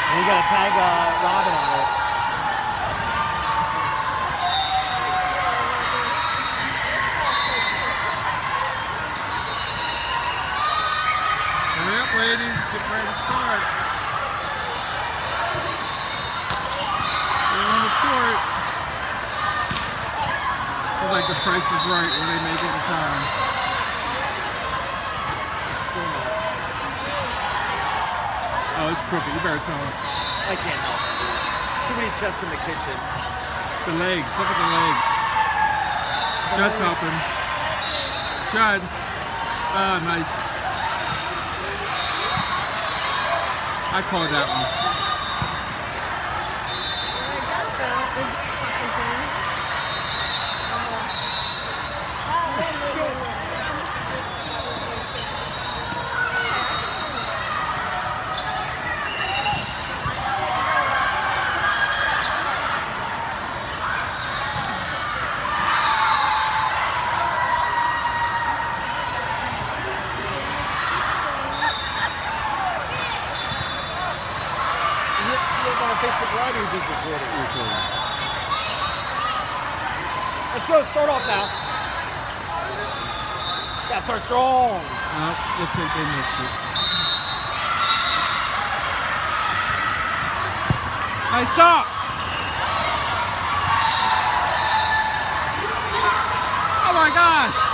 And you got to tag Robin on it. Hurry up, ladies. Get ready to start. They're on the court. This is like The Price is Right where they make it in time. Oh, it's crooked. You better tell him. I can't help it, dude. Too many chefs in the kitchen. The legs. Look at the legs. Judd's helping. Judd. Ah, nice. I called that one. Facebook Live, or just recording? Let's go. Start off now. Gotta start strong. Looks like they missed it. Nice up. Oh my gosh.